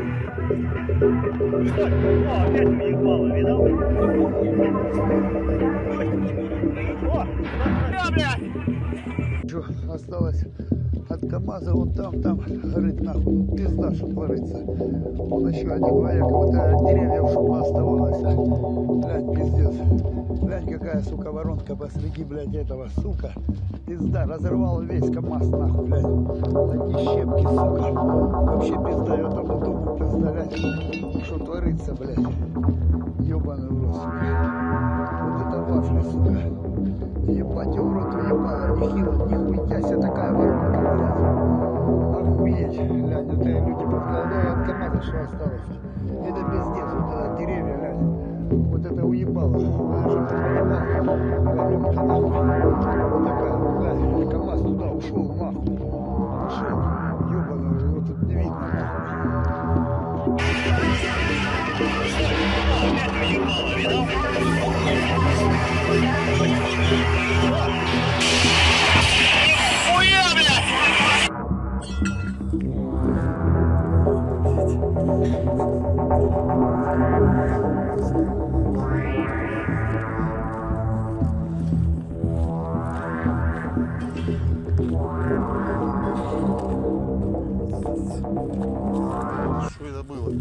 О, опять уебало, видал? О, блядь! Что осталось от КамАЗа, вот там горит нахуй, ну пизда, что творится. Вон еще один вояк, вот деревьев, чтобы оставалось. Блядь, пиздец. Блядь, какая, сука, воронка посреди, блядь, этого, сука. Пизда, разорвал весь КамАЗ, нахуй, блядь. Одни щепки, сука. Вообще пизда, этому дому пизда, блядь. Что творится, блядь. Ёбаный в рот, сука. Вот это вафля, сука. Ебать, я в рот уебала, нехило, нихуя себе такая воронка, блядь. Охуеть, глянь, это люди подгадают от КамАЗа, что осталось. Это пиздец, вот это деревья, глянь. Вот это уебало. Она же уебала. Воронка, нахуй. Вот такая, глянь, КамАЗ туда ушел, нахуй. Ушел. Ебаный, вот тут не видно, нахуй. Видал? Хуя, блядь! Что это было?